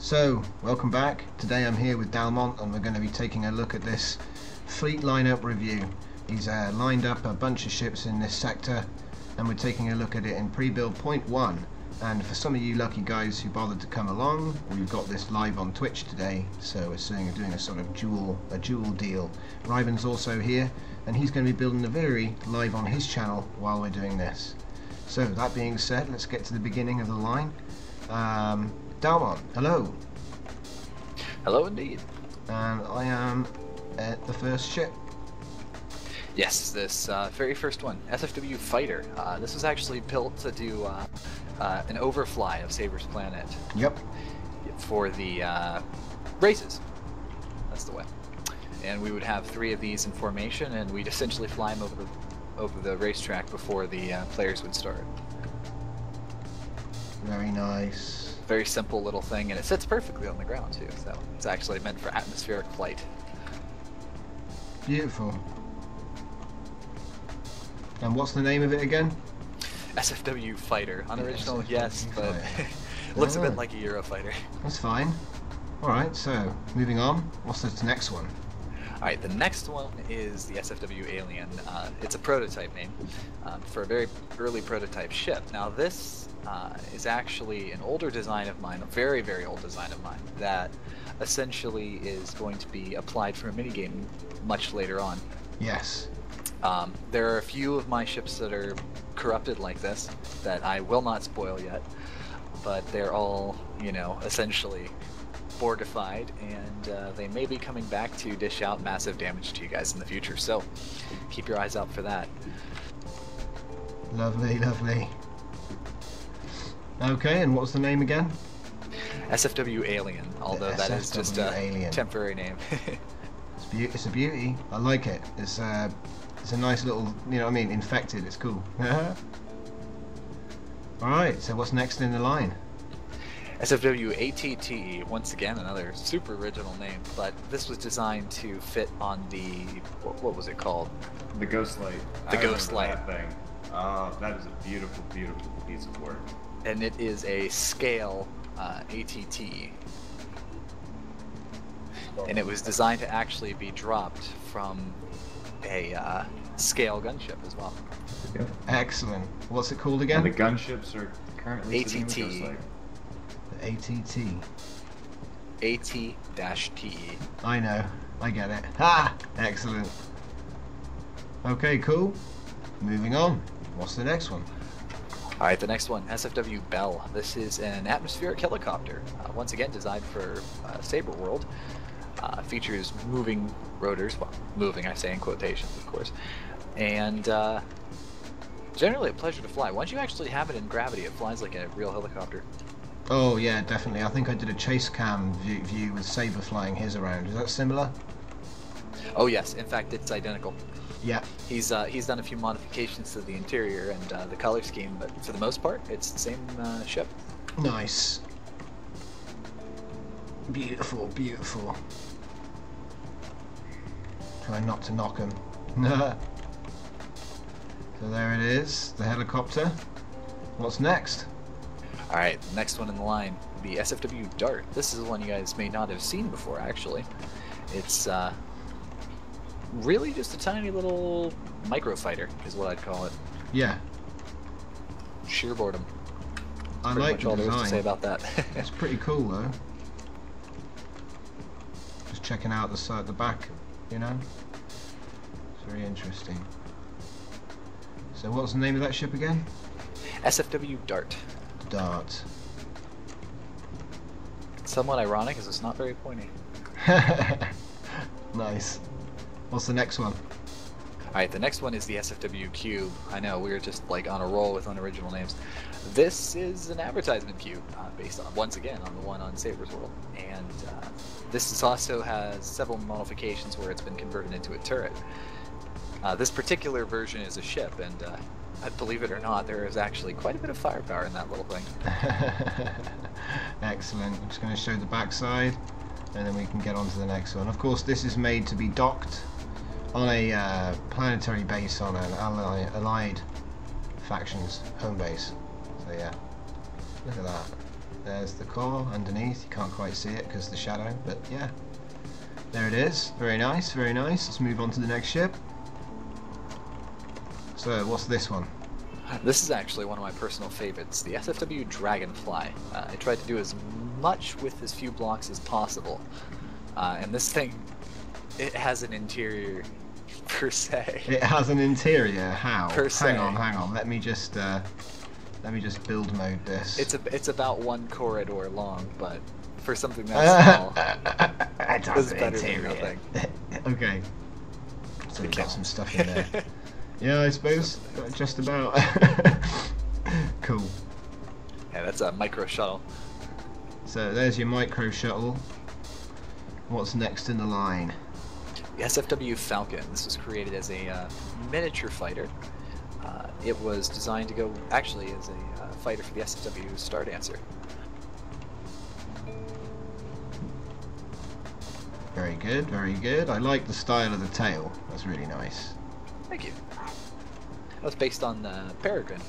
So, welcome back. Today I'm here with Dalmont and we're going to be taking a look at this fleet lineup review. He's lined up a bunch of ships in this sector and we're taking a look at it in pre-build 0.1. And for some of you lucky guys who bothered to come along, we've got this live on Twitch today, so we're doing a sort of dual deal. Ryben's also here and he's going to be building the very live on his channel while we're doing this. So that being said, let's get to the beginning of the line. Dalmont, hello. Hello indeed. And I am at the first ship. Yes, this very first one, SFW Fighter. This was actually built to do an overfly of Saber's planet. Yep. For the races. That's the way. And we would have 3 of these in formation, and we'd essentially fly them over the racetrack before the players would start. Very nice. Very simple little thing, and it sits perfectly on the ground too, so it's actually meant for atmospheric flight. Beautiful. And what's the name of it again? SFW Fighter. Unoriginal, SFW yes, but Fighter. looks a bit like a Eurofighter. That's fine. Alright, so moving on. What's the next one? Alright, the next one is the SFW Alien. It's a prototype name for a very early prototype ship. Now this is actually an older design of mine, a very, very old design of mine, that essentially is going to be applied for a minigame much later on. Yes. There are a few of my ships that are corrupted like this that I will not spoil yet, but they're all, you know, essentially Borgified, and they may be coming back to dish out massive damage to you guys in the future, so keep your eyes out for that. Lovely, lovely. Okay, and what's the name again? SFW Alien, although that is just a Alien. temporary name. It's a beauty. I like it. It's a nice little, you know what I mean, infected. It's cool. Alright, so what's next in the line? SFW ATTE, once again another super original name, but this was designed to fit on the, what was it called? The Ghost Light. The Ghost Light. That thing. That is a beautiful, beautiful piece of work. And it is a scale ATTE. And it was designed to actually be dropped from a scale gunship as well. Yep. Excellent. What's it called again? And the gunships are currently sitting in the Ghost Light. ATT. AT-TE. I know. I get it. Ha! Excellent. Okay, cool. Moving on. What's the next one? Alright, the next one, SFW Bell. This is an atmospheric helicopter, once again designed for Saber World. Features moving rotors, well, moving I say in quotations of course, and generally a pleasure to fly. Once you actually have it in gravity, it flies like a real helicopter. Oh yeah, definitely. I think I did a chase cam view with Saber flying his around. Is that similar? Oh yes, in fact it's identical. Yeah. He's done a few modifications to the interior and the color scheme, but for the most part, it's the same ship. Nice. Beautiful, beautiful. Try not to knock him. So there it is, the helicopter. What's next? Alright, next one in the line, the SFW Dart. This is one you guys may not have seen before, actually. It's really just a tiny little microfighter, is what I'd call it. Yeah. Sheer boredom. I Pretty like much the all there is design. to say about that. It's pretty cool though. Just checking out the side, the back, you know. It's very interesting. So what's the name of that ship again? SFW Dart. Dart. Somewhat ironic, as it's not very pointy. Nice. What's the next one? Alright, the next one is the SFW Cube. I know, we were just like on a roll with unoriginal names. This is an advertisement cube, based on, once again, on the one on Saber's World. And this also has several modifications where it's been converted into a turret. This particular version is a ship, and believe it or not, there is actually quite a bit of firepower in that little thing. Excellent. I'm just going to show the back side, and then we can get on to the next one. Of course, this is made to be docked on a planetary base on an allied faction's home base. So yeah, look at that. there's the core underneath. You can't quite see it because of the shadow, but yeah. There it is. Very nice, very nice. Let's move on to the next ship. So, what's this one? This is actually one of my personal favorites, the SFW Dragonfly. I tried to do as much with as few blocks as possible. And this thing, it has an interior per se. It has an interior? How? Per se. Hang on. Let me just build mode this. It's about 1 corridor long, but for something that small, it has it's better than nothing. Okay. So we've got some stuff in there. Yeah, I suppose. Just about. Cool. Yeah, that's a micro shuttle. So there's your micro shuttle. What's next in the line? The SFW Falcon. This was created as a miniature fighter. It was designed to go actually as a fighter for the SFW Star Dancer. Very good, very good. I like the style of the tail. That's really nice. Thank you. That was based on Peregrine,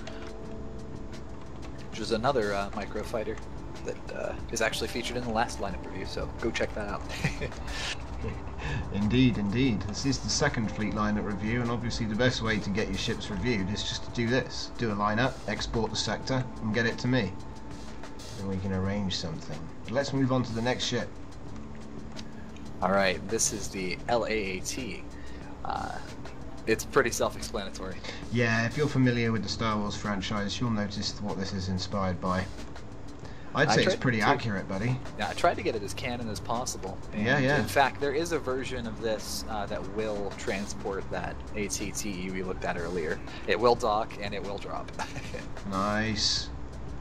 which is another micro fighter that is actually featured in the last lineup review, so go check that out. Indeed, indeed. This is the second fleet lineup review, and obviously the best way to get your ships reviewed is just to do this. Do a lineup, export the sector, and get it to me. And we can arrange something. Let's move on to the next ship. Alright, this is the LAAT. It's pretty self-explanatory. Yeah, if you're familiar with the Star Wars franchise, you'll notice what this is inspired by. I'd say it's pretty accurate, buddy. Yeah, I tried to get it as canon as possible. And yeah. In fact, there is a version of this that will transport that ATTE we looked at earlier. It will dock and it will drop. Nice.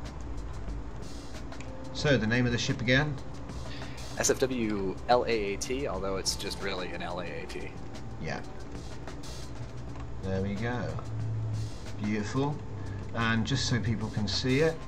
So, the name of the ship again? SFW LAAT, although it's just really an LAAT. Yeah. There we go. Beautiful. And just so people can see it.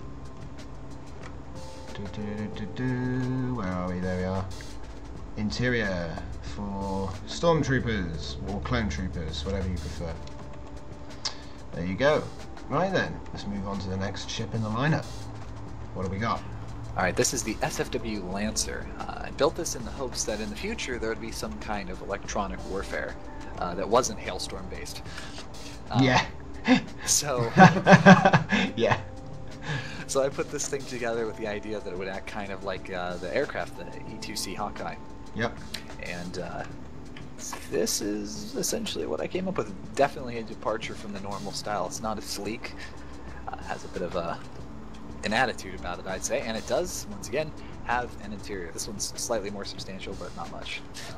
Where are we? There we are. Interior for stormtroopers or clone troopers, whatever you prefer. There you go. Right then, let's move on to the next ship in the lineup. What do we got? Alright, this is the SFW Lancer. I built this in the hopes that in the future there would be some kind of electronic warfare that wasn't Hailstorm based. Yeah. So yeah. So I put this thing together with the idea that it would act kind of like the aircraft, the E2C Hawkeye. Yep. And this is essentially what I came up with. Definitely a departure from the normal style. It's not as sleek. Has a bit of an attitude about it, I'd say. And it does, once again, have an interior. This one's slightly more substantial, but not much.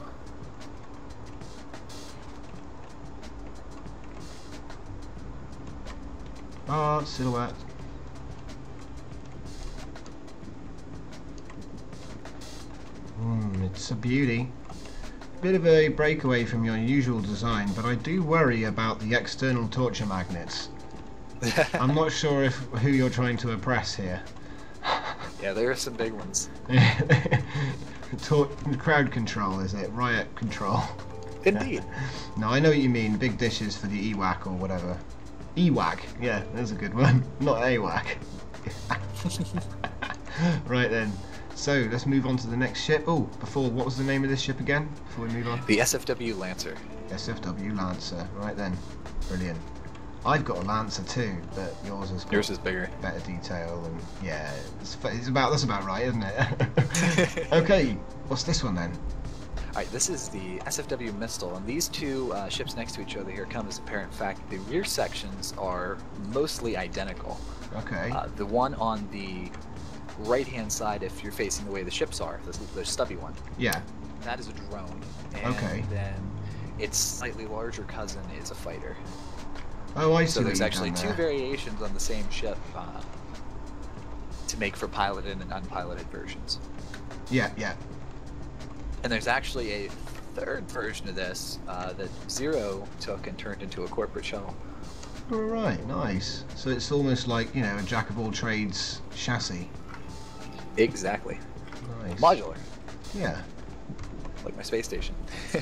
Oh, silhouette. It's a beauty. Bit of a breakaway from your usual design, but I do worry about the external torture magnets. I'm not sure who you're trying to oppress here. Yeah, there are some big ones. Crowd control, is it? Riot control. Indeed. No, I know what you mean. Big dishes for the EWAC or whatever. EWAC, yeah, that's a good one. Not AWAC. Right then. So, let's move on to the next ship. Oh, what was the name of this ship again? Before we move on? The SFW Lancer. SFW Lancer. Right then. Brilliant. I've got a Lancer too, but yours is bigger. Better detail, and yeah, that's about right, isn't it? Okay, what's this one then? Alright, this is the SFW Mistle, and these two ships next to each other here come as apparent fact. The rear sections are mostly identical. Okay. The one on the right-hand side, if you're facing the way the ships are, the stubby one. Yeah. That is a drone. And okay. Then its slightly larger cousin is a fighter. Oh, I see. So there's actually two variations on the same ship to make for piloted and unpiloted versions. Yeah, yeah. And there's actually a third version of this that Zero took and turned into a corporate shuttle. All right, nice. So it's almost like, you know, a jack of all trades chassis. Exactly. Nice. Modular. Yeah. Like my space station.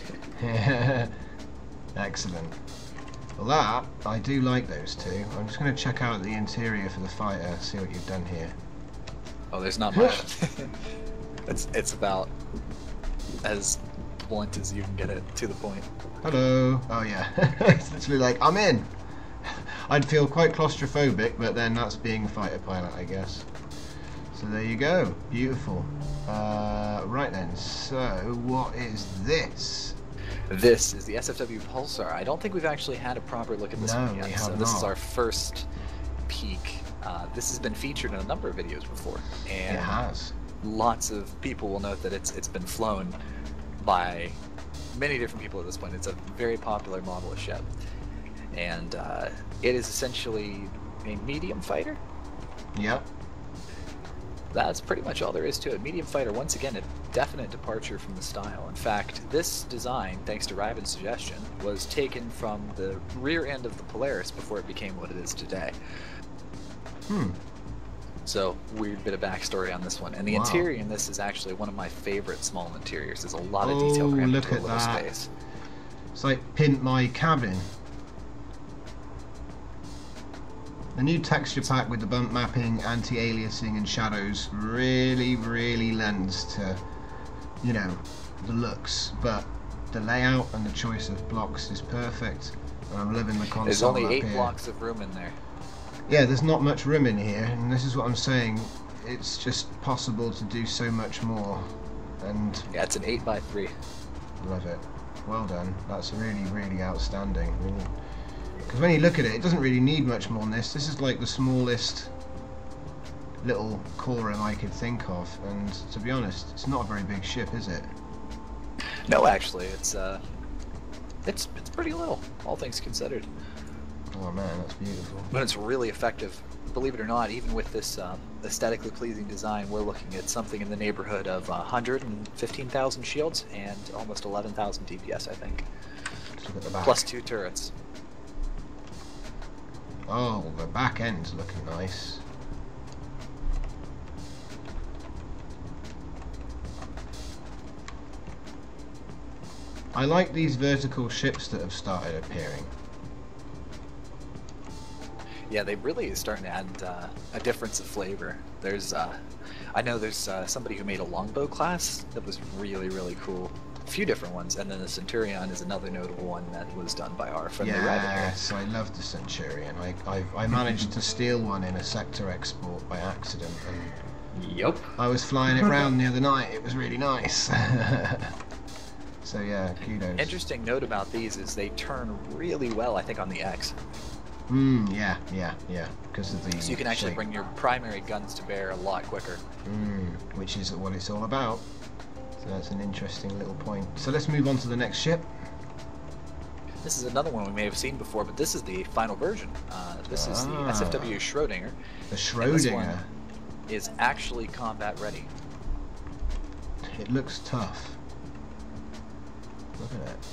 Excellent. Well, I do like those two. I'm just going to check out the interior for the fighter, see what you've done here. Oh, there's not much. It's about as blunt as you can get it to the point. Hello. Oh yeah. It's literally like, I'm in. I'd feel quite claustrophobic, but then that's being a fighter pilot, I guess. So there you go. Beautiful. Right then, so what is this? This is the SFW Pulsar. I don't think we've actually had a proper look at this one yet. So this is our first peek. This has been featured in a number of videos before, and it has. Lots of people will note that it's been flown by many different people at this point. It's a very popular model of ship, and it is essentially a medium fighter. Yep. That's pretty much all there is to it. Medium fighter, once again, a definite departure from the style. In fact, this design, thanks to Ryvan's suggestion, was taken from the rear end of the Polaris before it became what it is today. So, weird bit of backstory on this one. And the interior in this is actually one of my favorite small interiors. There's a lot of detail crammed into a little space. It's like Pimp My Cabin. The new texture pack with the bump mapping, anti-aliasing and shadows really, really lends to, you know, the looks, but the layout and the choice of blocks is perfect, and I'm loving the console. There's only up 8 here. blocks of room in there. Yeah, there's not much room in here, and this is what I'm saying. It's just possible to do so much more, and yeah, it's an 8x3. love it. Well done. That's really, really outstanding. Because when you look at it, it doesn't really need much more than this. This is like the smallest little quorum I could think of, and to be honest, it's not a very big ship, is it? No, actually, it's pretty little, all things considered. Oh man, that's beautiful. But it's really effective. Believe it or not, even with this aesthetically pleasing design, we're looking at something in the neighborhood of 115,000 shields and almost 11,000 DPS, I think. Let's look at the back. Plus 2 turrets. Oh, the back end's looking nice. I like these vertical ships that have started appearing. Yeah, they really are starting to add a difference of flavor. There's, I know there's somebody who made a longbow class that was really, really cool. A few different ones, and then the Centurion is another notable one that was done by our friendly Ryvan here. Yes, I love the Centurion. I managed to steal one in a sector export by accident, and Yup. I was flying it around the other night. It was really nice. So yeah, kudos. Interesting note about these is they turn really well, I think, on the X. Yeah, because of the So you can actually shape. bring your primary guns to bear a lot quicker. Which is what it's all about. So that's an interesting little point. So let's move on to the next ship. This is another one we may have seen before, but this is the final version. This is the SFW Schrodinger. The And this one Schrodinger. is actually combat ready. It looks tough. Look at it.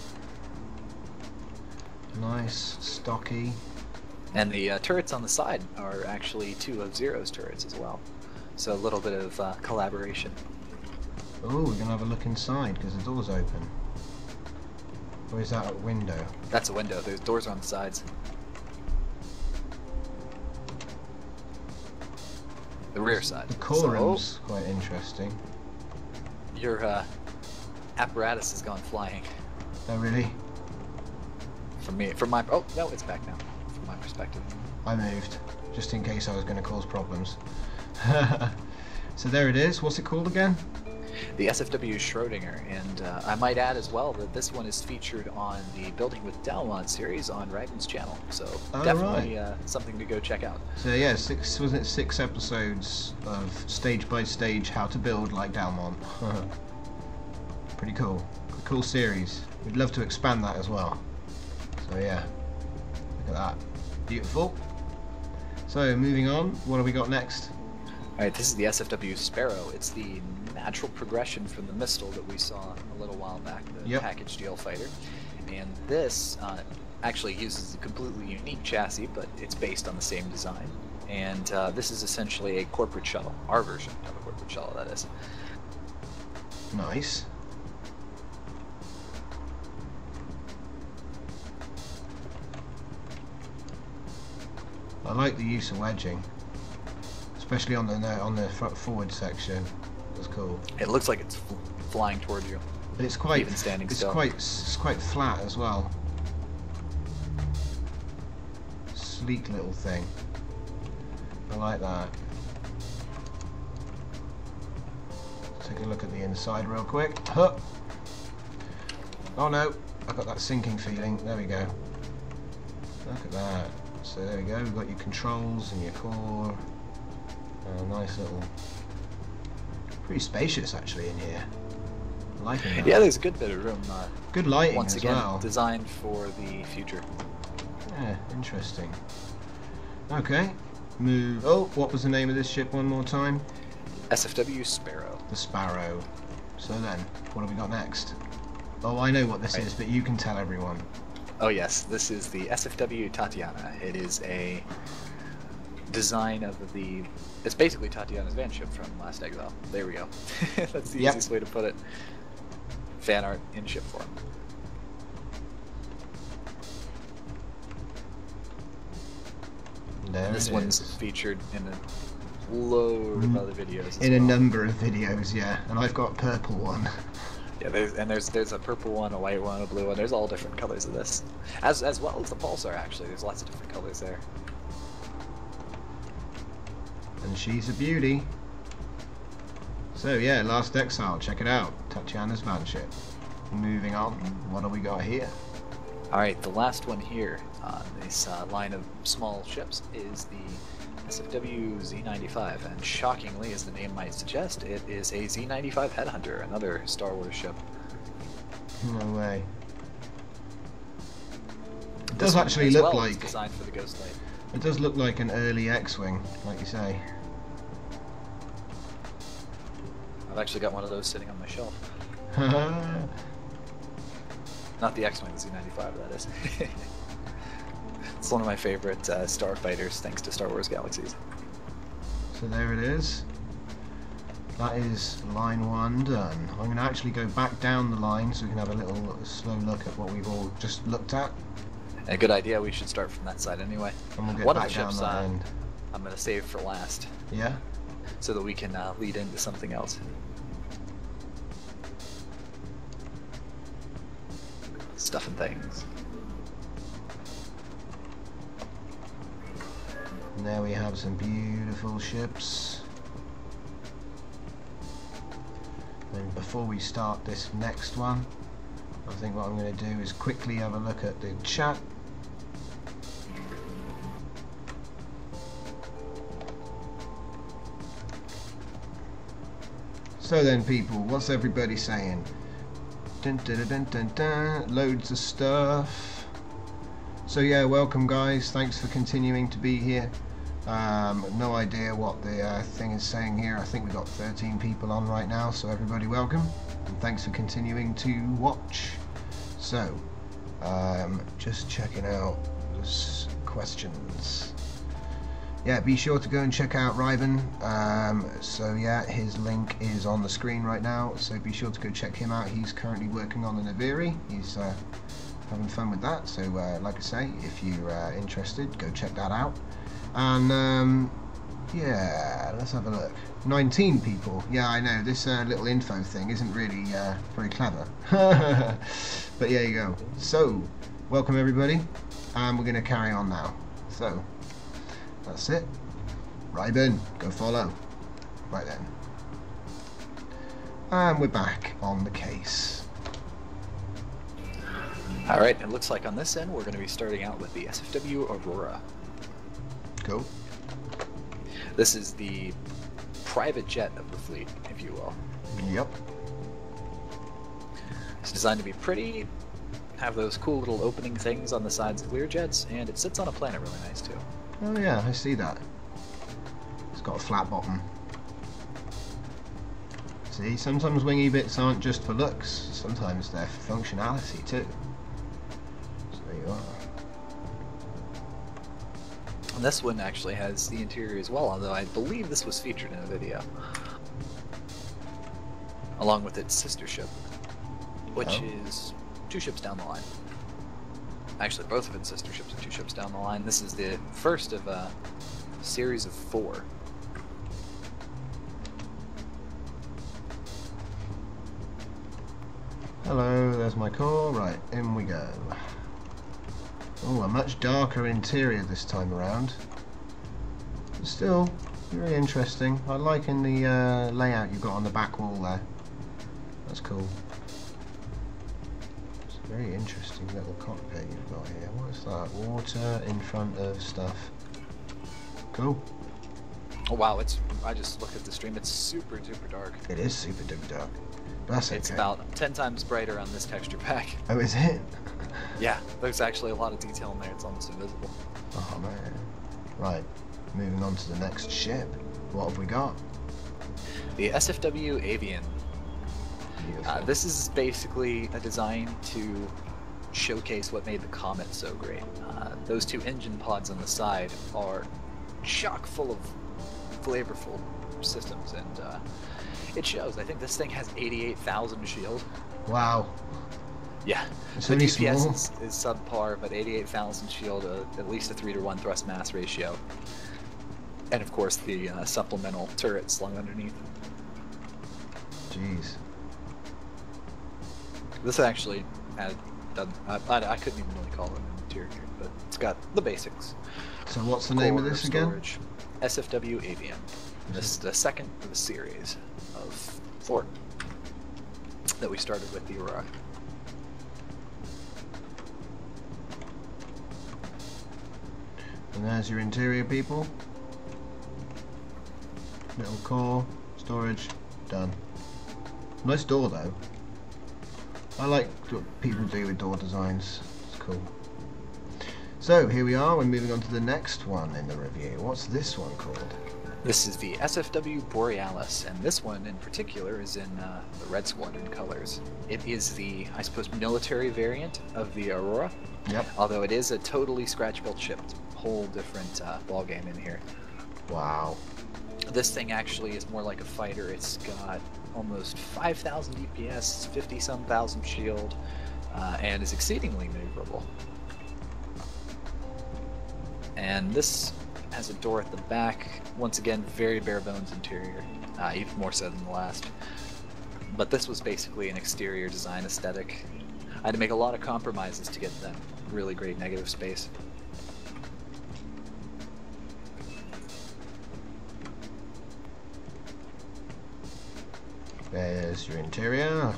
Nice, stocky. And the turrets on the side are actually 2 of Zero's turrets as well. So a little bit of collaboration. Oh, we're gonna have a look inside because the door's open. Or is that a window? That's a window. There's doors on the sides. The rear side. The core room's quite interesting. Your apparatus has gone flying. Oh really? From my oh no, it's back now. From my perspective. I moved, just in case I was going to cause problems. So there it is. What's it called again? The SFW Schrodinger, and I might add as well that this one is featured on the Building with Dalmont series on Ryvan's channel, so definitely something to go check out. So yeah, 6 episodes of stage by stage how to build like Dalmont. Pretty cool. A cool series. We'd love to expand that as well. So yeah, look at that. Beautiful. So moving on, what have we got next? Alright, this is the SFW Sparrow. It's the natural progression from the Mistle that we saw a little while back, the package deal fighter. And this actually uses a completely unique chassis, but it's based on the same design. And this is essentially a corporate shuttle, our version of a corporate shuttle, that is. Nice. I like the use of wedging. It's especially on the front forward section. That's cool. It looks like it's flying towards you. But it's quite even standing still. It's quite flat as well. Sleek little thing. I like that. Take a look at the inside real quick. Huh. Oh no, I got that sinking feeling. There we go. Look at that. So there we go. We've got your controls and your core. Nice little. Pretty spacious actually in here. Lighting that. Yeah, there's a good bit of room. Good lighting once as again, well. designed for the future. Yeah, interesting. Okay, move. Oh, what was the name of this ship one more time? SFW Sparrow. The Sparrow. So then, what have we got next? Oh, I know what this is, but you can tell everyone. Oh yes, this is the SFW Tatiana. It is a design of the... It's basically Tatiana's van ship from Last Exile. There we go. That's the easiest way to put it. Fan art in ship form. There this one's featured in a load of other videos. In a number of videos, yeah. And I've got a purple one. Yeah, there's a purple one, a white one, a blue one. There's all different colors of this, as well as the Pulsar. Actually, there's lots of different colors there. And she's a beauty. So yeah, Last Exile, check it out. Tatiana's van ship. Moving on, what do we got here? Alright, the last one here on this line of small ships is the SFW Z95, and shockingly, as the name might suggest, it is a Z95 Headhunter, another Star Wars ship. No way. It does actually look like... designed for the Ghost Light. It does look like an early X-Wing, like you say. I've actually got one of those sitting on my shelf. Not the X-Wing, the Z95, that is. It's one of my favorite starfighters, thanks to Star Wars Galaxies. So there it is. That is line 1 done. I'm going to actually go back down the line so we can have a little slow look at what we've all just looked at. A good idea, we should start from that side anyway. And we'll get one back of the down ships that end. I'm going to save for last. Yeah? So that we can lead into something else. Stuff and things. And there we have some beautiful ships. And before we start this next one, I think what I'm going to do is quickly have a look at the chat. So then people, what's everybody saying? Dun, dun, dun, dun, dun. Loads of stuff. So yeah, welcome guys, thanks for continuing to be here. No idea what the thing is saying here. I think we've got 13 people on right now, so everybody welcome. And thanks for continuing to watch. So, just checking out this questions. Yeah, be sure to go and check out Ryben. So yeah, his link is on the screen right now, so be sure to go check him out. He's currently working on the Naviri. He's having fun with that, so like I say, if you're interested, go check that out. And yeah, let's have a look. 19 people. Yeah, I know, this little info thing isn't really very clever. But yeah, you go. So, welcome everybody, and we're going to carry on now. So, that's it. Ryben, go follow. Right then. And we're back on the case. Alright, it looks like on this end we're going to be starting out with the SFW Aurora. Cool. This is the private jet of the fleet, if you will. Yep. It's designed to be pretty, have those cool little opening things on the sides of Learjets, and it sits on a planet really nice too. Oh yeah, I see that. It's got a flat bottom. See, sometimes wingy bits aren't just for looks, sometimes they're for functionality too. So there you are. And this one actually has the interior as well, although I believe this was featured in a video. Along with its sister ship, which is 2 ships down the line. Actually, both of its sister ships are 2 ships down the line. This is the first of a series of 4 there's my core. Right, in we go. Oh, a much darker interior this time around. But still, very interesting. I like in the layout you've got on the back wall there. That's cool. It's a very interesting little cockpit you've got here. What is that? Water in front of stuff. Cool. Oh wow, I just looked at the stream, it's super duper dark. It is super duper dark. But that's It's okay. about 10 times brighter on this texture pack. Oh, is it? Yeah, there's actually a lot of detail in there, it's almost invisible. Oh man. Right, moving on to the next ship. What have we got? The SFW Avian. Beautiful. This is basically a design to showcase what made the Comet so great. Those two engine pods on the side are chock full of flavorful systems, and it shows. I think this thing has 88,000 shield. Wow. Yeah, It's the only DPS small. is subpar, but 88,000 shield, at least a 3-to-1 thrust mass ratio, and of course the supplemental turret slung underneath. Jeez. This actually had I couldn't even really call it an interior, but it's got the basics. So what's the name of Core, this again? storage, SFW Avian. This is the second of a series of 4 that we started with the Aurora. And there's your interior, people. Little core, storage, done. Nice door though. I like what people do with door designs. It's cool. So here we are, we're moving on to the next one in the review. What's this one called? This is the SFW Borealis, and this one in particular is in the Red Squadron colors. It is the, I suppose, military variant of the Aurora, Yep. although it is a totally scratch-built ship. It's a whole different ballgame in here. Wow. This thing actually is more like a fighter. It's got almost 5,000 DPS, 50-some thousand shield, and is exceedingly maneuverable. And this has a door at the back. Once again, very bare bones interior, even more so than the last. But this was basically an exterior design aesthetic. I had to make a lot of compromises to get that really great negative space. There's your interior.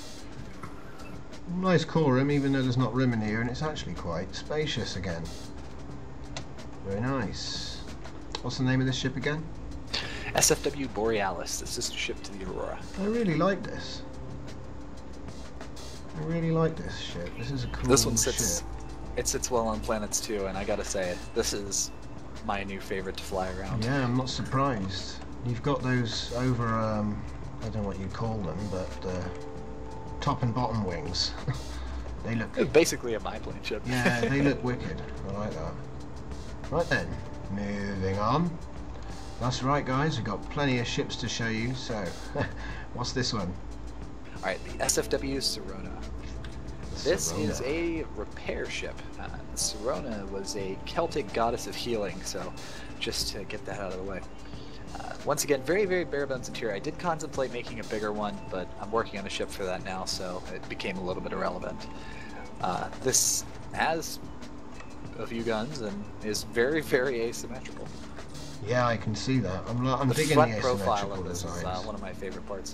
Nice core room, even though there's not room in here, and it's actually quite spacious again. Very nice. What's the name of this ship again? SFW Borealis, the sister ship to the Aurora. I really like this. I really like this ship. This is a cool This one sits, ship. it sits well on planets too, and I gotta say, this is my new favorite to fly around. Yeah, I'm not surprised. You've got those over, I don't know what you call them, but top and bottom wings. They look, It's basically a biplane ship. yeah, they look wicked. I like that. Right then, moving on. That's right, guys, we've got plenty of ships to show you, so what's this one? Alright, the SFW Serona. This Serona. is a repair ship. Serona was a Celtic goddess of healing, so just to get that out of the way. Once again, very, very bare bones interior. I did contemplate making a bigger one, but I'm working on a ship for that now, so it became a little bit irrelevant. This has a few guns and is very, very asymmetrical. Yeah, I can see that. I'm The digging front the profile asymmetrical of this is designs. one of my favorite parts.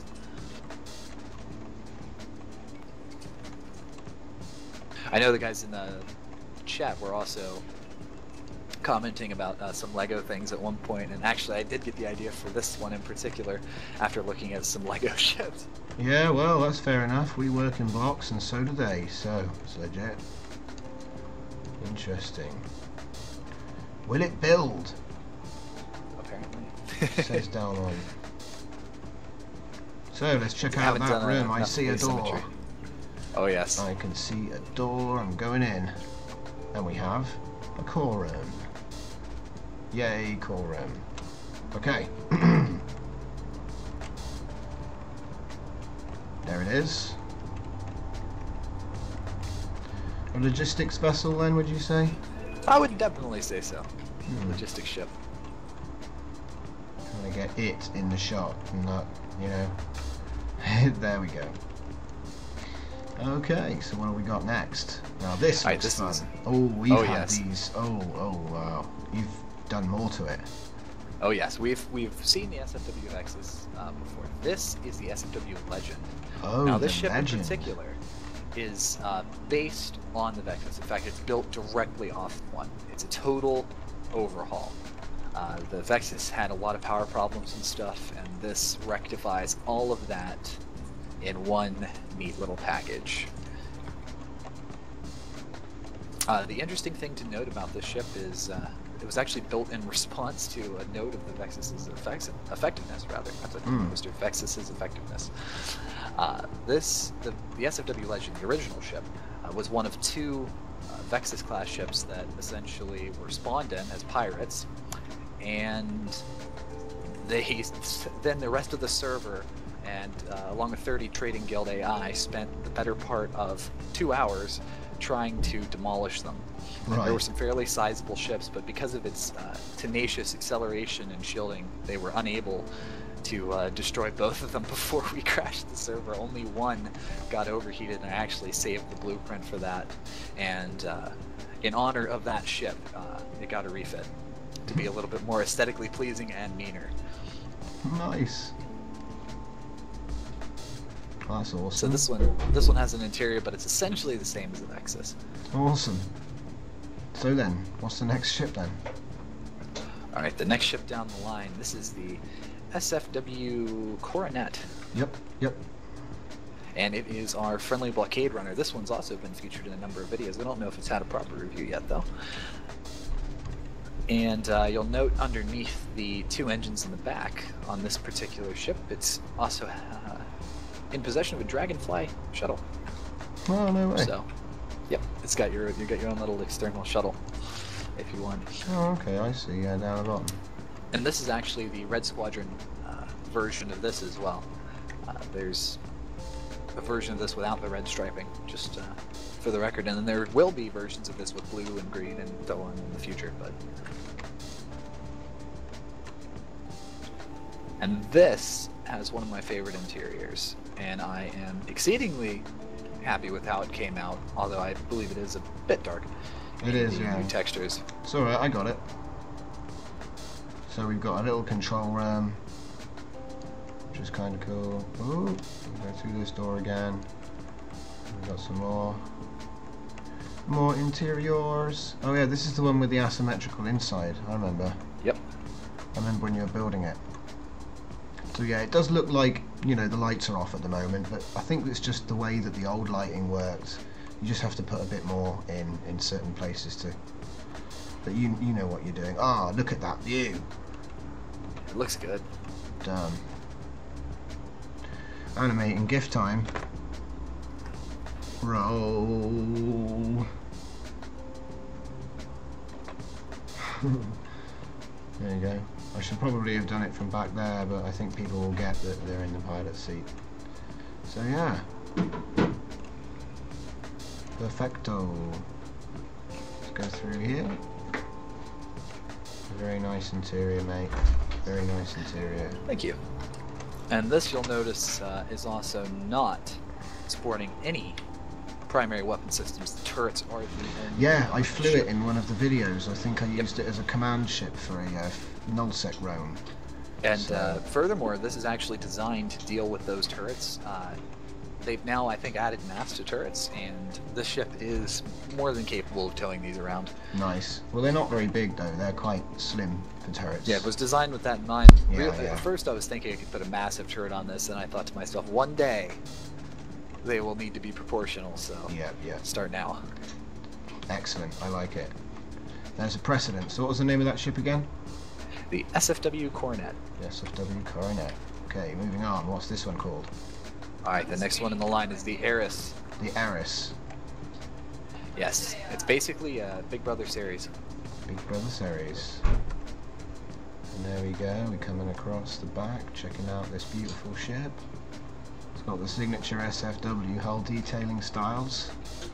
I know the guys in the chat were also commenting about some Lego things at one point, and actually I did get the idea for this one in particular after looking at some Lego ships. Yeah, well, that's fair enough. We work in blocks, and so do they, so it's legit. Interesting. Will it build? Apparently. Says Dalmont. So let's check out Haven't that done room. I enough see a door. asymmetry. Oh yes. I can see a door. I'm going in. And we have a core room. Yay, core room. Okay. There it is. A logistics vessel then, would you say? I would definitely say so. Hmm. Logistics ship. Trying to get it in the shot and not, you know. There we go. Okay, so what have we got next? Now this Alright, looks this fun. is- Oh, we've Oh, had yes. these. Oh, wow. You've done more to it. Oh yes, we've seen the SFW Vexus before. This is the SFW Legend. Oh, Now this the ship Legend. in particular is based on the Vexus. In fact, it's built directly off one. It's a total overhaul. The Vexus had a lot of power problems and stuff, and this rectifies all of that in one neat little package. The interesting thing to note about this ship is it was actually built in response to a note of the Vexus's effectiveness, rather. That's a Mr. Vexus's effectiveness. The SFW Legend, the original ship, was one of two Vexus class ships that essentially were spawned in as pirates, and then the rest of the server and along with 30 Trading Guild AI spent the better part of 2 hours trying to demolish them. Right. There were some fairly sizable ships, but because of its tenacious acceleration and shielding, they were unable to destroy both of them before we crashed the server. Only one got overheated, and I actually saved the blueprint for that. And in honor of that ship, it got a refit to be a little bit more aesthetically pleasing and meaner. Nice. That's awesome. So this one has an interior, but it's essentially the same as the Vexus. Awesome. So then, what's the next ship then? All right, the next ship down the line. This is the SFW Coronet. Yep. And it is our friendly blockade runner. This one's also been featured in a number of videos. I don't know if it's had a proper review yet, though. And you'll note underneath the two engines in the back on this particular ship, it's also in possession of a Dragonfly shuttle. Oh, no way. So, yep, you got your own little external shuttle, if you want. Oh, okay, I see. Yeah, down the bottom. And this is actually the Red Squadron version of this as well. There's a version of this without the red striping, just for the record. And then there will be versions of this with blue and green and so on in the future. And this has one of my favorite interiors, and I am exceedingly happy with how it came out, although I believe it is a bit dark. It is, the yeah. new textures. It's alright, I got it. So we've got a little control room, which is kind of cool. Ooh, we'll go through this door again. We've got some more interiors. Oh yeah, this is the one with the asymmetrical inside, I remember. Yep. I remember when you were building it. So yeah, it does look like, you know, the lights are off at the moment, but I think it's just the way that the old lighting worked. You just have to put a bit more in certain places to... But you know what you're doing. Ah, look at that view. It looks good. Done. Animating gift time. Roll. There you go. I should probably have done it from back there, but I think people will get that they're in the pilot seat. So yeah. Perfecto. Let's go through here. Very nice interior, mate. Very nice interior. Thank you. And this, you'll notice, is also not sporting any primary weapon systems. The turrets are the only Yeah, I on flew the it ship. in one of the videos. I think I used it as a command ship for a nullsec roam. And So- furthermore, this is actually designed to deal with those turrets. They've now, I think, added mass to turrets, and this ship is more than capable of towing these around. Nice. Well, they're not very big though. They're quite slim for turrets. Yeah, it was designed with that in mind. Yeah, yeah. At first, I was thinking I could put a massive turret on this, and I thought to myself, one day they will need to be proportional. So Yeah. start now. Excellent. I like it. There's a precedent. So what was the name of that ship again? The SFW Coronet. The SFW Coronet. Okay, moving on. What's this one called? All right, the next one in the line is the Eris. The Eris. Yes, it's basically a Big Brother series. Big Brother series. And there we go. We're coming across the back, checking out this beautiful ship. It's got the signature SFW hull detailing styles.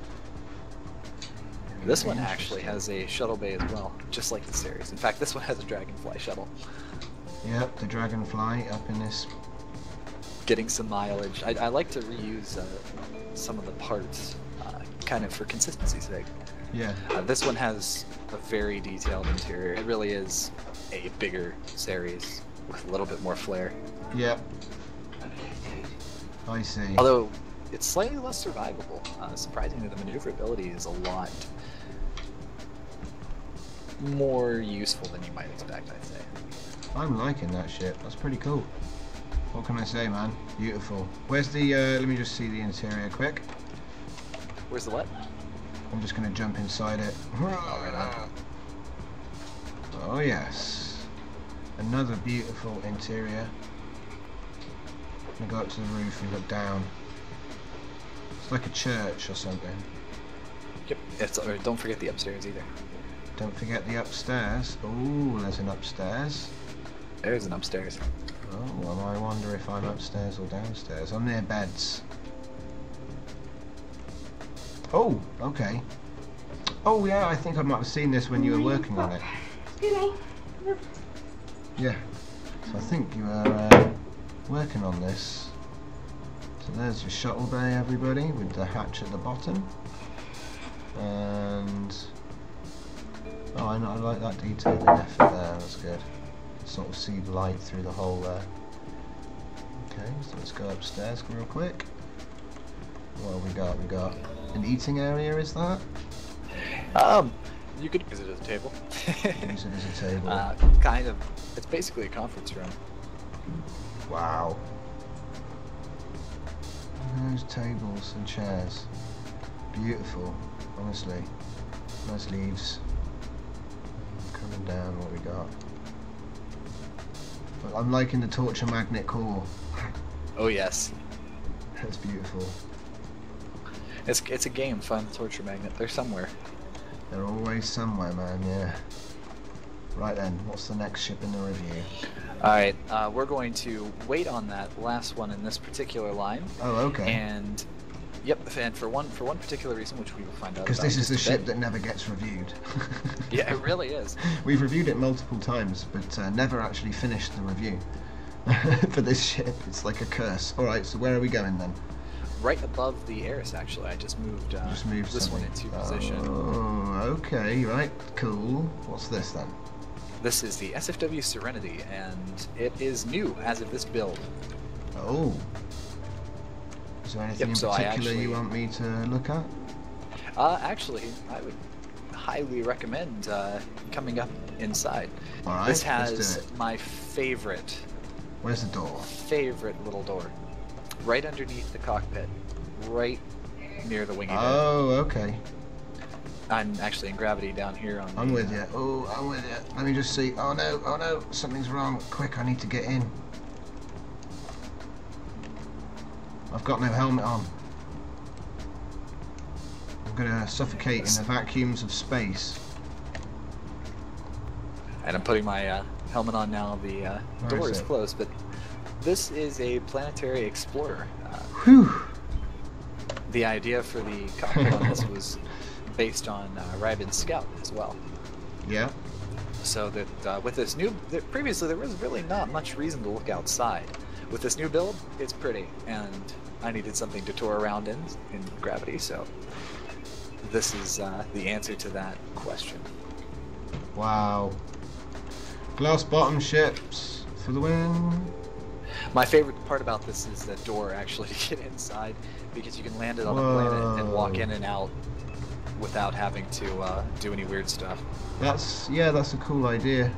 This one Very actually interesting. has a shuttle bay as well, just like the series. In fact, this one has a Dragonfly shuttle. Yep, the Dragonfly up in this getting some mileage. I like to reuse some of the parts, kind of for consistency's sake. Yeah. This one has a very detailed interior. It really is a bigger series with a little bit more flair. Yep. I see. Although it's slightly less survivable. Surprisingly, the maneuverability is a lot more useful than you might expect, I'd say. I'm liking that ship. That's pretty cool. What can I say, man? Beautiful. Where's the, let me just see the interior quick. Where's the what? I'm just going to jump inside it. Right on. Oh, yes. Another beautiful interior. I'm going to go up to the roof and look down. It's like a church or something. Yep. Don't forget the upstairs either. Don't forget the upstairs. Oh, there's an upstairs. There's an upstairs. Oh, well, I wonder if I'm upstairs or downstairs. I'm near beds. Oh, okay. Oh, yeah, I think I might have seen this when you were working on it. Yeah. So I think you were working on this. So there's your shuttle bay, everybody, with the hatch at the bottom. And... oh, I like that detail and effort there, that's good. Sort of see the light through the hole there. Okay, so let's go upstairs real quick. What have we got? We got an eating area, is that? You could use it as a table. Use it as a table. Kind of. It's basically a conference room. Wow. Those tables and chairs. Beautiful, honestly. Nice leaves. Coming down, what we got? Well, I'm liking the torture magnet core. Oh yes. That's beautiful. It's a game, find the torture magnet. They're somewhere. They're always somewhere, man, yeah. Right then, what's the next ship in the review? Alright, we're going to wait on that last one in this particular line. Oh, okay. And yep, and for one particular reason, which we will find out. Because this is the ship that never gets reviewed. Yeah, it really is. We've reviewed it multiple times, but never actually finished the review. For this ship, it's like a curse. Alright, so where are we going then? Right above the Eris, actually. I just moved this one into position. Oh, okay, right, cool. What's this then? This is the SFW Serenity, and it is new as of this build. Oh. Is there anything in particular you want me to look at? Actually, I would highly recommend coming up inside. All right, this let's has do it. my favorite. Where's the door? Favorite little door, right underneath the cockpit, right near the winged. Oh, okay. I'm actually in gravity down here on. I'm with you. Oh, I'm with you. Let me just see. Oh no, something's wrong. Quick, I need to get in. I've got no helmet on. I'm gonna suffocate in the vacuums of space. And I'm putting my helmet on now. The door is closed, but this is a planetary explorer. Whew. The idea for the cockpit on this was based on Ryben's Scout as well. Yeah. So that with this new, previously there was really not much reason to look outside. With this new build, it's pretty, and I needed something to tour around in gravity, so this is the answer to that question. Wow. Glass bottom ships for the win. My favorite part about this is the door actually to get inside, because you can land it on the planet and walk in and out without having to do any weird stuff. That's a cool idea.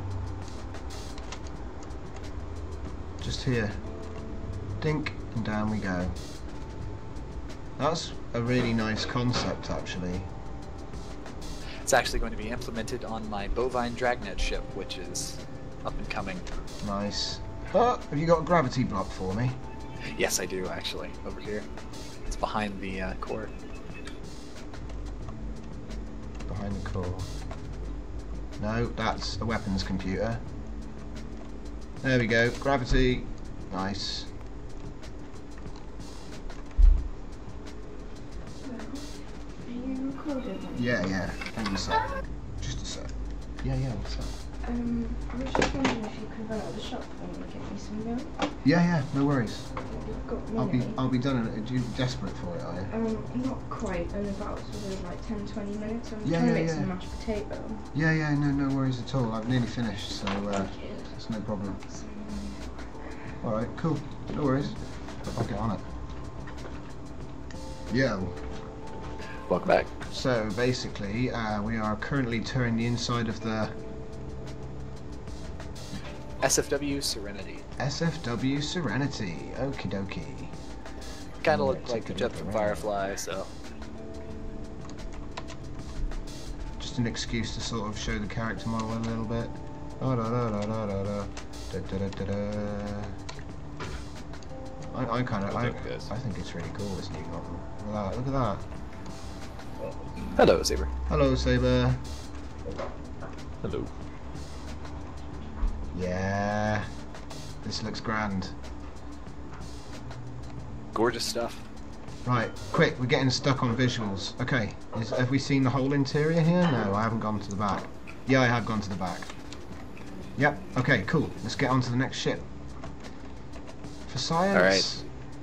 Just here. Dink, and down we go. That's a really nice concept, actually. It's actually going to be implemented on my bovine dragnet ship, which is up and coming. Nice. Oh, have you got a gravity block for me? Yes, I do, actually, over here. It's behind the core. Behind the core. No, that's a weapons computer. There we go. Gravity. Nice. Yeah. Hang on a sec. Just a sec. Yeah, what's up? I was just wondering if you could run out of the shop and get me some milk. Yeah, no worries. You've got money. I'll be done in it. Are you desperate for it, are you? Not quite, in about sort of like 10-20 minutes. I'm Yeah, trying to yeah, make yeah. some mashed potato. Yeah, no worries at all. I've nearly finished, so it's no problem. Alright, cool. No worries. I'll get on it. Yo. Welcome back. So basically, we are currently touring the inside of the SFW Serenity. SFW Serenity. Okie dokie. Kind of looked like the jet from Firefly, so. Just an excuse to sort of show the character model a little bit. I think it's really cool, this new model. Look at that. Hello, Saber. Hello, Saber. Hello. Yeah. This looks grand. Gorgeous stuff. Right, quick, we're getting stuck on visuals. Okay, have we seen the whole interior here? No, I haven't gone to the back. Yeah, I have gone to the back. Yep, okay, cool. Let's get on to the next ship. For science. Alright.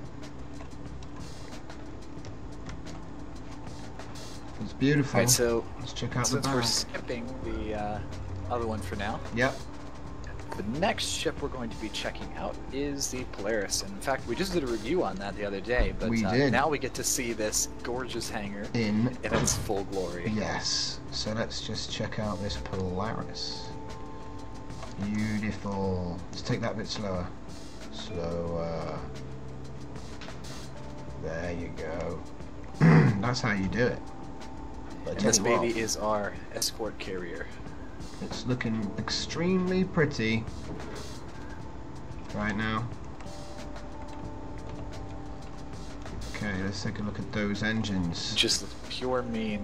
It's beautiful. Alright, so let's check out the since back. we're skipping the other one for now, Yep. the next ship we're going to be checking out is the Polaris. And in fact, we just did a review on that the other day, but We did. now we get to see this gorgeous hangar In its full glory. Yes. So let's just check out this Polaris. Beautiful. Let's take that a bit slower. Slower. There you go. That's how you do it. But I And tell this you what, baby is our escort carrier. it's looking extremely pretty right now. Okay, let's take a look at those engines. Just pure mean.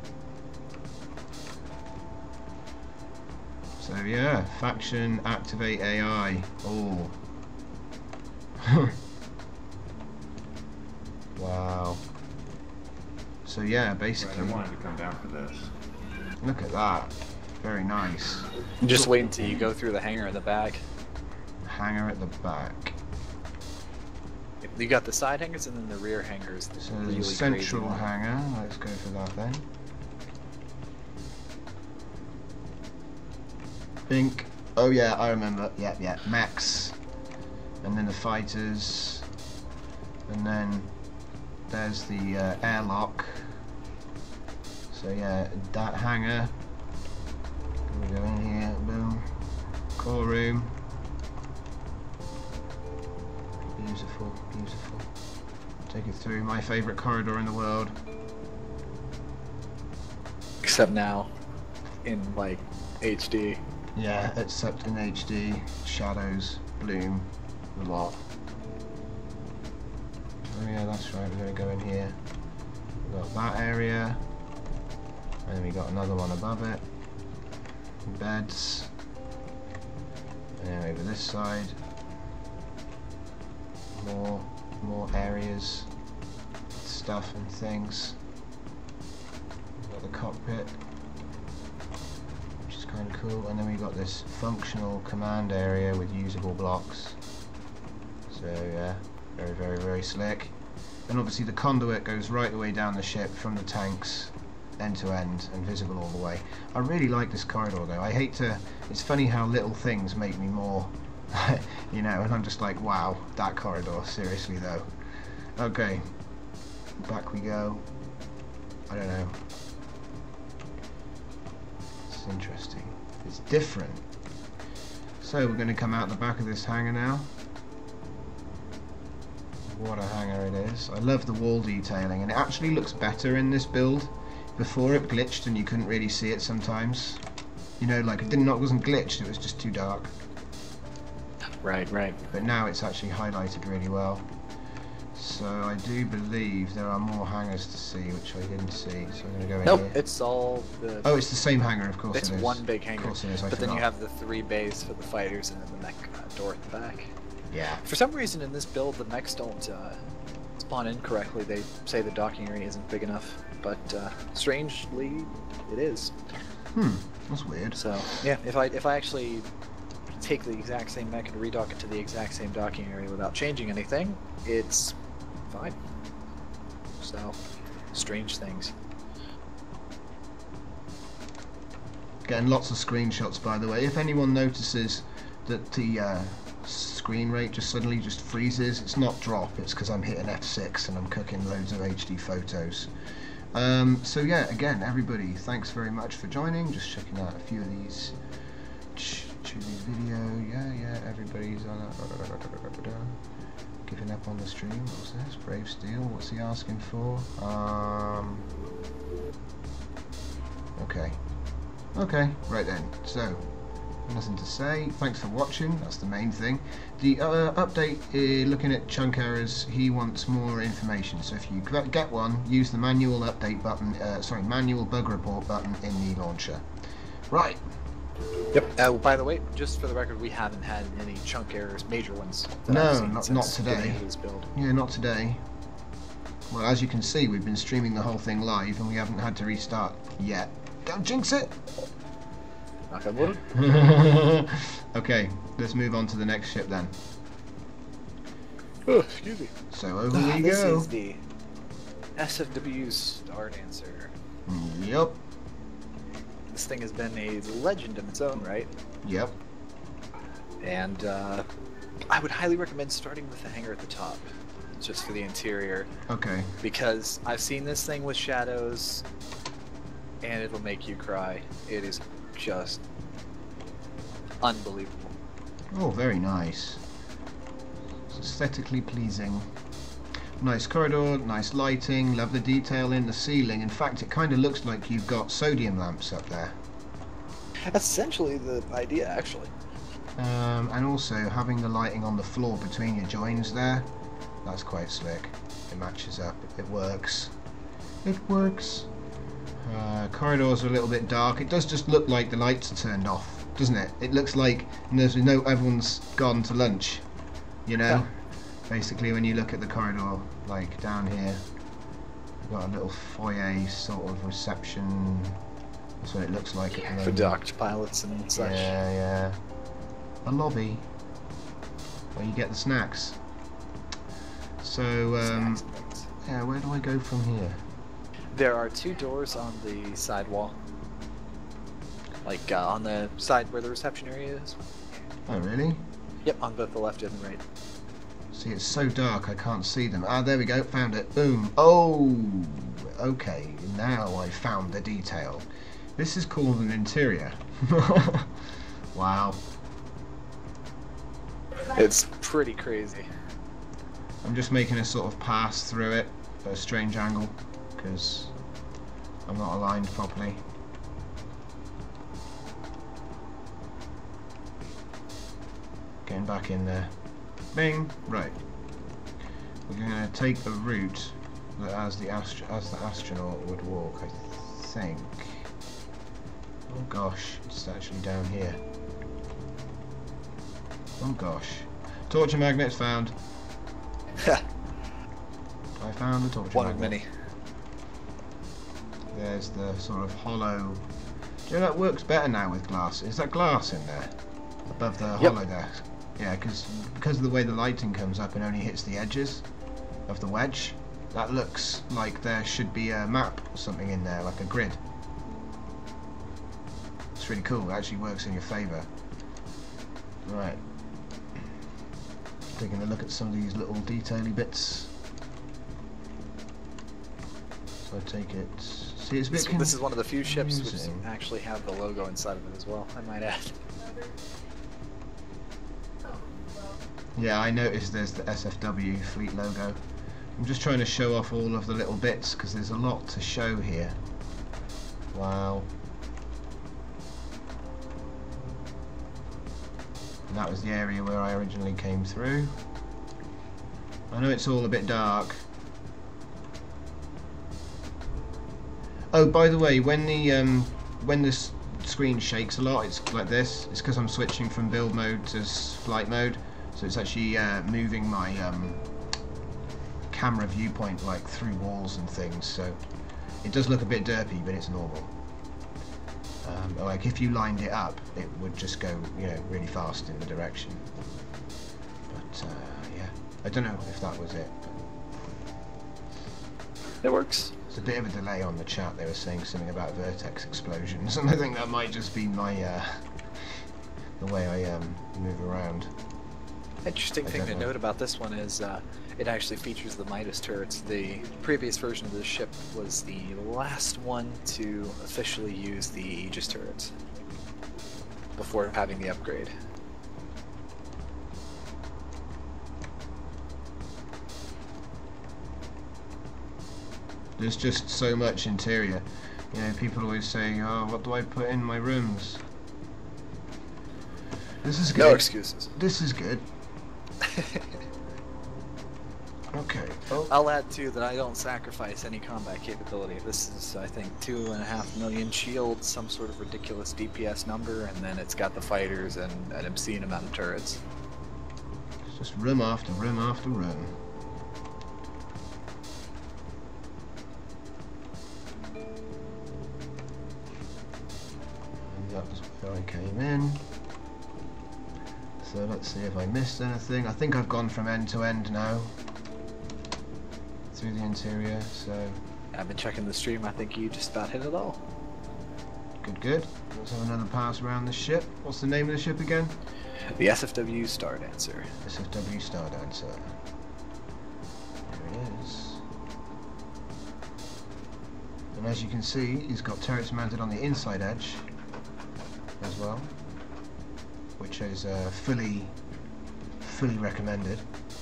So yeah, faction activate AI. Oh. Wow. So yeah, basically, Right, I wanted to come down for this. look at that. Very nice. Just wait until you go through the hangar in the back. Hangar at the back. You got the side hangars and then the rear hangars. So Really there's a crazy central one. hangar. Let's go for that then. Think. Oh yeah, I remember. Yeah. Max. And then the fighters. And then there's the airlock. So yeah, that hangar. We go in here. Boom. Core room. Beautiful. Take it through my favourite corridor in the world. Except now, in like HD. Yeah, except in HD, shadows, bloom, the lot. Oh yeah, that's right, we're going to go in here. We've got that area, and then we got another one above it. Beds. And then over this side, more areas, stuff and things. We've got the cockpit, which is kind of cool, and then we got this functional command area with usable blocks. So yeah, very slick. And obviously the conduit goes right the way down the ship from the tanks, end to end, and visible all the way. I really like this corridor though. I hate to. It's funny how little things make me more. You know, and I'm just like, wow, that corridor, seriously though. Okay, back we go. I don't know. It's interesting. It's different. So we're going to come out the back of this hangar now. What a hangar it is. I love the wall detailing, and it actually looks better in this build. Before it glitched and you couldn't really see it sometimes. You know, like it wasn't glitched, it was just too dark. Right. But now it's actually highlighted really well. So I do believe there are more hangars to see, which I didn't see. So I'm going to go in Nope, here. it's all the. Oh, it's the same hangar, of course It's it is. one big hangar. Of course it is, I but then you forgot. have the 3 bays for the fighters and then the mech door at the back. Yeah. For some reason in this build, the mechs don't spawn in correctly, they say the docking area isn't big enough, but strangely, it is. That's weird. So yeah, if I actually take the exact same mech and redock it to the exact same docking area without changing anything, it's fine. So, strange things. Getting lots of screenshots, by the way. If anyone notices that the screen rate just suddenly just freezes, it's not drop, it's because I'm hitting F6 and I'm cooking loads of HD photos. So yeah, again, everybody, thanks very much for joining. Just checking out a few of these video. Yeah, everybody's on giving up on the stream. What's this? Brave Steel, what's he asking for? Okay, right then. So, nothing to say. Thanks for watching, that's the main thing. The update, looking at chunk errors, he wants more information. So if you get one, use the manual update button, manual bug report button in the launcher. Right. Yep. By the way, just for the record, we haven't had any chunk errors, major ones. No, not today. This build. Yeah, not today. Well, as you can see, we've been streaming the whole thing live and we haven't had to restart yet. Don't jinx it! Knock on wood. Okay, let's move on to the next ship then. Oh, excuse me. So over we This go. is the SFW Star Dancer. Yep. This thing has been a legend in its own right. Yep. And I would highly recommend starting with the hangar at the top, just for the interior. Okay. Because I've seen this thing with shadows, and it'll make you cry. It is just unbelievable. Oh, very nice. It's aesthetically pleasing. Nice corridor, nice lighting, love the detail in the ceiling. In fact, it kind of looks like you've got sodium lamps up there. That's essentially the idea, actually. And also having the lighting on the floor between your joins there, that's quite slick. It matches up, it works. It works. Corridors are a little bit dark. It does just look like the lights are turned off, doesn't it? It looks like everyone's gone to lunch, you know? Yeah. Basically, when you look at the corridor, like down here, you've got a little foyer sort of reception. That's what it looks like at the moment. For docked pilots and such. Yeah. A lobby where you get the snacks. So, Snacks and things. yeah, where do I go from here? There are two doors on the side wall. Like on the side where the reception area is. Oh, really? Yep, on both the left and the right. See, it's so dark I can't see them. Ah, there we go, found it. Boom. Oh, okay, now I found the detail. This is called an interior. Wow. It's pretty crazy. I'm just making a sort of pass through it at a strange angle because I'm not aligned properly. Getting back in there. Bing! Right. We're going to take a route that as the astronaut would walk, I think. Oh gosh, it's actually down here. Oh gosh. Torture magnets found. I found the torture One of magnet. many. There's the sort of hollow. Do you know that works better now with glass? Is that glass in there? Above the hollow desk? Yeah, because of the way the lighting comes up and only hits the edges of the wedge, that looks like there should be a map or something in there, like a grid. It's really cool, it actually works in your favour. Right. Taking a look at some of these little detaily bits. So I take it. See, it's a bit This is one of the few ships which confusing. actually have the logo inside of it as well, I might add. Yeah, I noticed there's the SFW fleet logo. I'm just trying to show off all of the little bits because there's a lot to show here. Wow. And that was the area where I originally came through. I know it's all a bit dark. Oh, by the way, when this screen shakes a lot, it's like this. It's because I'm switching from build mode to flight mode. So it's actually moving my camera viewpoint, like through walls and things, so it does look a bit derpy, but it's normal. Like if you lined it up, it would just go, you know, really fast in the direction. But yeah, I don't know if that was it. It works. There's a bit of a delay on the chat. They were saying something about vertex explosions, and I think that might just be my the way I move around. Interesting thing to note about this one is it actually features the Midas turrets. The previous version of this ship was the last one to officially use the Aegis turrets before having the upgrade. There's just so much interior. You know, people always say, "Oh, what do I put in my rooms?" This is good. No excuses. This is good. Okay. Oh. I'll add too that I don't sacrifice any combat capability. This is, I think, 2.5 million shields, some sort of ridiculous DPS number, and then it's got the fighters and an obscene amount of turrets. It's just room after room after room. And that was where I came in. So let's see if I missed anything. I think I've gone from end to end now through the interior, so I've been checking the stream. I think you just about hit it all. good, good. Let's have another pass around the ship. What's the name of the ship again? The SFW Stardancer. SFW Stardancer. There it is. And as you can see, he's got turrets mounted on the inside edge as well, which is fully recommended.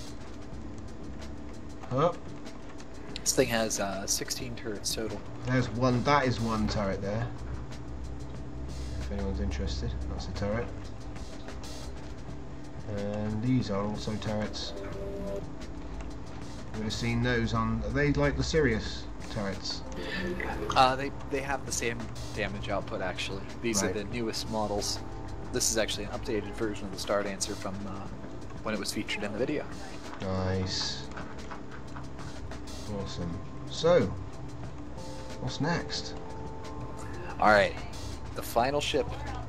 Oh, This thing has 16 turrets total. there's one. That is one turret there. If anyone's interested, that's a turret. And these are also turrets. You would have seen those on. Are they like the Sirius turrets? They have the same damage output actually. These Right. are the newest models. This is actually an updated version of the Stardancer from when it was featured in the video. Nice. Awesome. So, what's next? Alright, the final ship.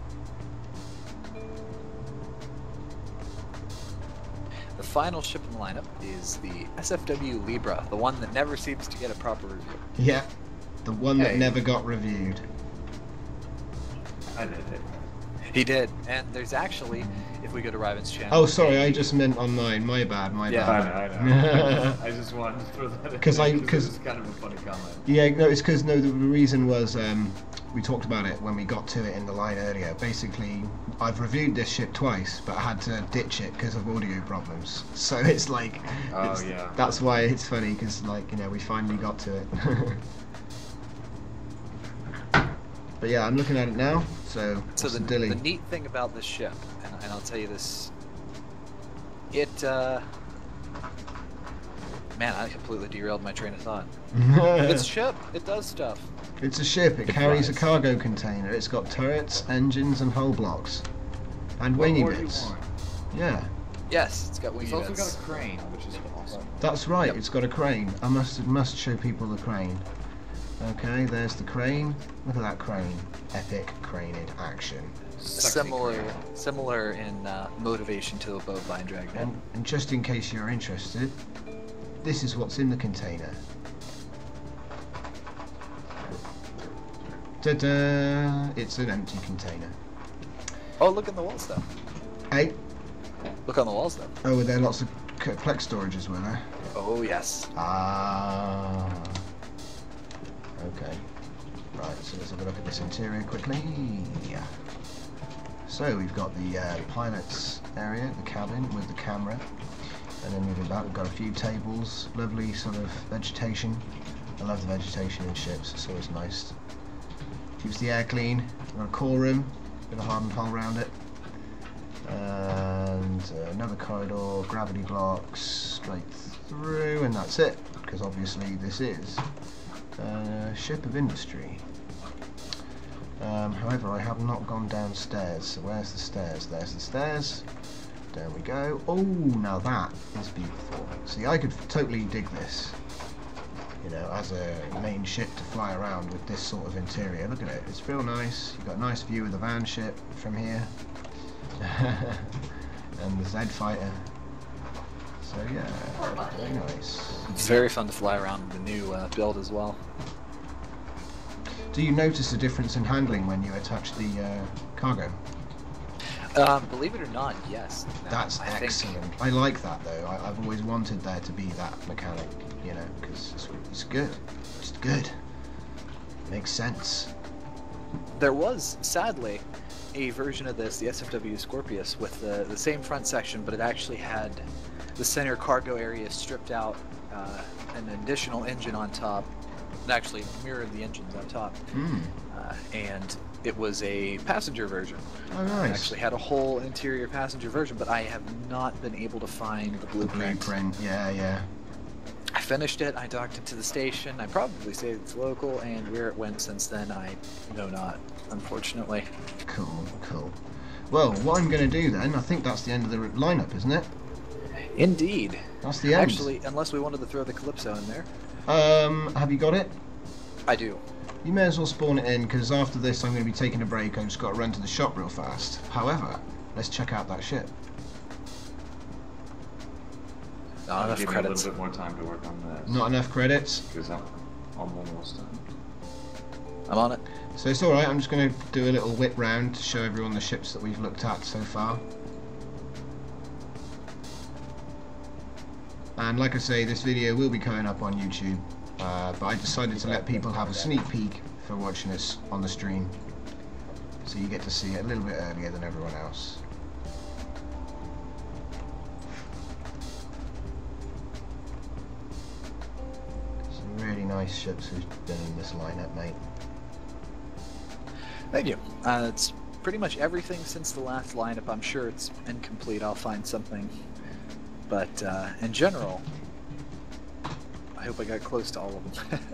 The final ship in the lineup is the SFW Libra, the one that never seems to get a proper review. Yeah, the one that Hey. never got reviewed. I did it. He did, and there's actually, if we go to Riven's channel... Oh, sorry, I just meant on mine. My bad, my Yeah. bad. I know. I just wanted to throw that in. 'Cause It cause- was kind of a funny comment. Yeah, no, it's because the reason was we talked about it when we got to it in the line earlier. Basically, I've reviewed this ship twice, but I had to ditch it because of audio problems. So it's like, Oh, yeah. that's why it's funny because, like, you know, we finally got to it. But yeah, I'm looking at it now. So So what's the dilly? neat thing about this ship, and I'll tell you this, it, man, I completely derailed my train of thought. It's a ship, it does stuff. It's a ship. It It carries a flies. cargo container. It's got turrets, engines, and hull blocks, and What wingy more do you bits. want? Yeah, Yes, it's got wing It's also units. got a crane, which is awesome. that's right. Yep. It's got a crane. I must show people the crane. Okay, there's the crane. Look at that crane. Epic craned action. Sexy crane. Similar in motivation to the bovine dragnet. And just in case you're interested, this is what's in the container. Ta-da! It's an empty container. Oh, look on the walls though. Hey, Look on the walls though. oh, were there lots of plex storages, were there? Oh yes. Ah. Okay. Right, so let's have a look at this interior quickly. Yeah. So we've got the pilot's area, the cabin with the camera, and then moving back, we've got a few tables, lovely sort of vegetation. I love the vegetation in ships, it's always nice. Keeps the air clean. We've got a core room with a hardened hull around it. And another corridor, gravity blocks straight through, and that's it, because obviously this is a ship of industry. However, I have not gone downstairs, so where's the stairs? There's the stairs. There we go. Oh, now that is beautiful. See, I could totally dig this, you know, as a main ship to fly around with this sort of interior. Look at it, it's real nice. You've got a nice view of the van ship from here. And the Z fighter. So yeah, very nice. It's very fun to fly around the new build as well. Do you notice a difference in handling when you attach the cargo? Believe it or not, yes. That's I excellent. I like that though. I've always wanted there to be that mechanic, you know, because it's good. It's good. Makes sense. There was, sadly, a version of this, the SFW Scorpius, with the same front section, but it actually had the center cargo area stripped out, an additional engine on top. It actually mirrored the engines on top. And it was a passenger version. Oh, nice. It actually had a whole interior passenger version, but I have not been able to find the blueprint. Yeah. I finished it, I docked it to the station, I probably saved it's local, and where it went since then, I know not, unfortunately. Cool. Well, what I'm going to do then, I think that's the end of the lineup, isn't it? Indeed. That's the end. Actually, unless we wanted to throw the Calypso in there. Have you got it? I do. You may as well spawn it in, because after this I'm going to be taking a break. I've just got to run to the shop real fast. However, let's check out that ship. Not enough Give me credits. a little bit more time to work on this. Not enough credits? Because I'm almost done. I'm on it. So it's alright, I'm just going to do a little whip round to show everyone the ships that we've looked at so far. And like I say, this video will be coming up on YouTube, but I decided to let people have a sneak peek for watching us on the stream, so you get to see it a little bit earlier than everyone else. Some really nice ships who've been in this lineup, mate. Thank you. It's pretty much everything since the last lineup. I'm sure it's incomplete. I'll find something. But in general, I hope I got close to all of them.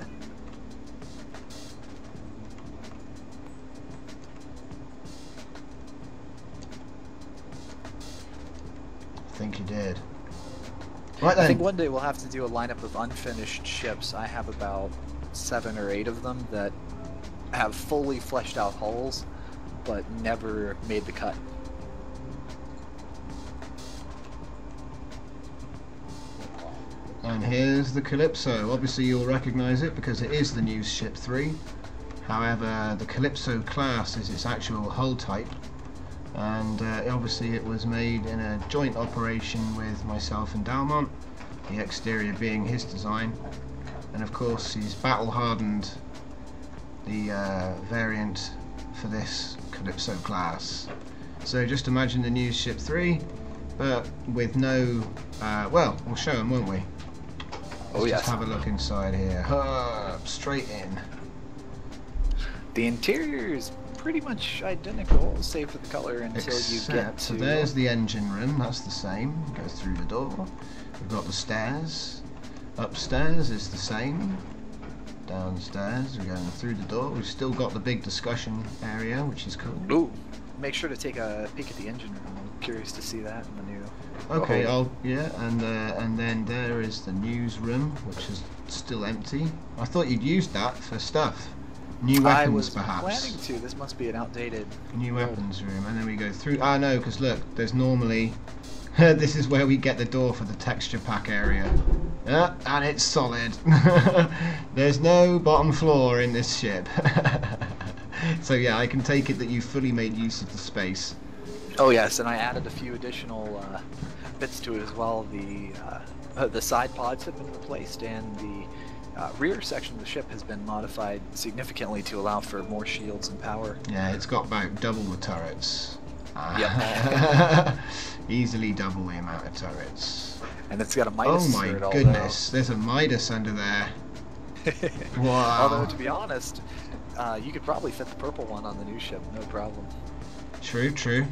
I think you did. Right then. I think one day we'll have to do a lineup of unfinished ships. I have about 7 or 8 of them that have fully fleshed out hulls, but never made the cut. And here's the Calypso. Obviously you'll recognise it because it is the new Ship 3. However, the Calypso class is its actual hull type, and obviously it was made in a joint operation with myself and Dalmont, the exterior being his design, and of course he's battle hardened the variant for this Calypso class. So just imagine the new Ship 3, but with no, well, we'll show them, won't we? Let's just have a look inside here. Straight in. The interior is pretty much identical, save for the color, until you get to... So there's the engine room, that's the same. Go through the door. We've got the stairs. Upstairs is the same. Downstairs, we're going through the door. We've still got the big discussion area, which is cool. Ooh, make sure to take a peek at the engine room. I'm curious to see that in the new... Okay, and then there is the newsroom, which is still empty. I thought you'd used that for stuff. New weapons, I was perhaps. planning to. This must be an outdated... New weapons room, and then we go through... Ah, no, because look, there's normally... this is where we get the door for the texture pack area. And it's solid. There's no bottom floor in this ship. So yeah, I can take it that you fully made use of the space. Oh yes, and I added a few additional bits to it as well. The side pods have been replaced, and the rear section of the ship has been modified significantly to allow for more shields and power. Yeah, it's got about double the turrets. Yep. Easily double the amount of turrets. And it's got a Midas. Oh my goodness, there's a Midas under there. Wow. Although, to be honest, you could probably fit the purple one on the new ship, no problem. True.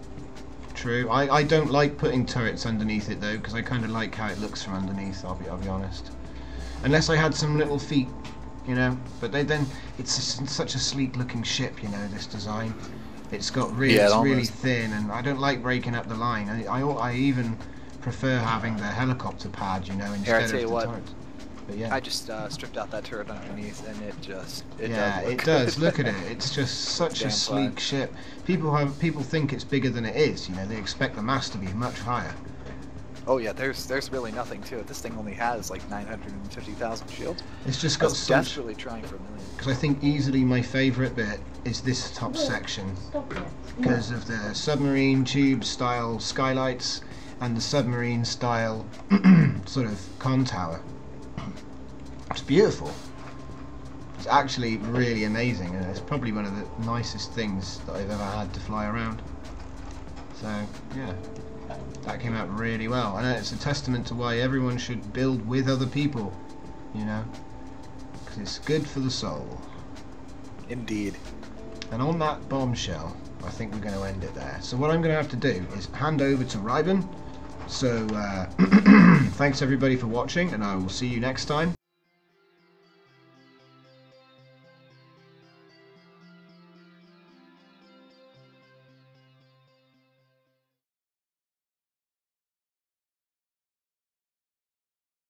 I don't like putting turrets underneath it though, because I kind of like how it looks from underneath. I'll be honest. Unless I had some little feet, you know. But then it's such a sleek looking ship, you know. This design. It's got really, Yeah, it's it really almost- thin, and I don't like breaking up the line. I even prefer having the helicopter pad, you know, instead of tell you the what, turret. But yeah. I just stripped out that turret underneath, and it does Yeah, look it does. good. Look at it. It's just such a Damn sleek fine. ship. People think it's bigger than it is. You know, they expect the mass to be much higher. Oh yeah, there's really nothing to it. This thing only has like 950,000 shield. It's just I got was such. desperately trying for a million. Because I think easily my favourite bit is this top No, section Stop it. because of the submarine tube style skylights and the submarine style sort of con tower. It's beautiful. It's actually really amazing, and it's probably one of the nicest things that I've ever had to fly around. So yeah, that came out really well, and it's a testament to why everyone should build with other people, you know, because it's good for the soul. Indeed. And on that bombshell, I think we're going to end it there. So what I'm going to have to do is hand over to Ryben. So thanks everybody for watching, and I will see you next time.